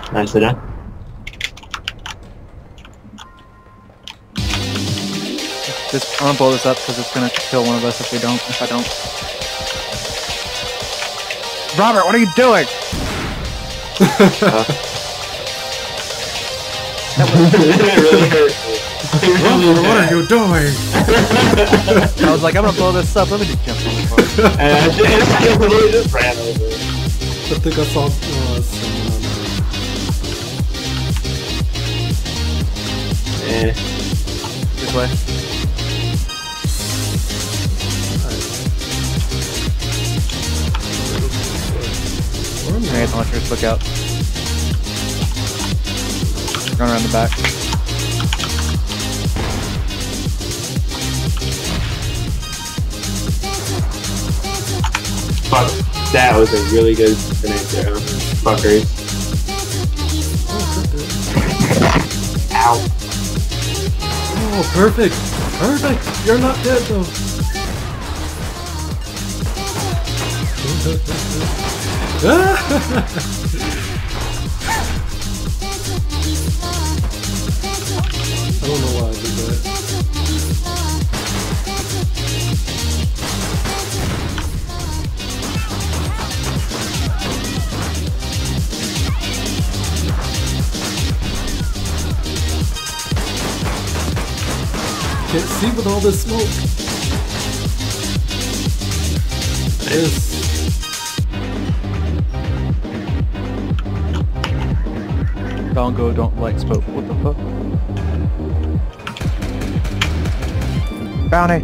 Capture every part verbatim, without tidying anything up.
Nicely done. Just, I'm gonna blow this up because it's gonna kill one of us if we don't. If I don't. Robert, what are you doing? uh. It really hurt me. Robert, what are you doing? I was like, I'm gonna blow this up. Let me just jump on the floor. And I just, really just ran over. I think I saw uh, someone on Eh. there. This way. Grenade launchers, look out. Run around the back. Fuck, that was a really good grenade throw. Fuckers. Ow. Oh, perfect! Perfect! You're not dead though! I don't know why I did that. Can't see with all this smoke. Yes. Don't go, don't like smoke. What the fuck? Bounty!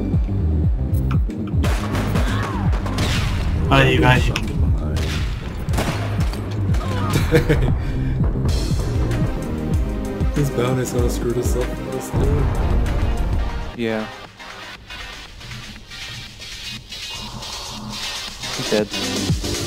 Oh, you guys. His bounty's gonna screw this up for this dude. Yeah. He's dead.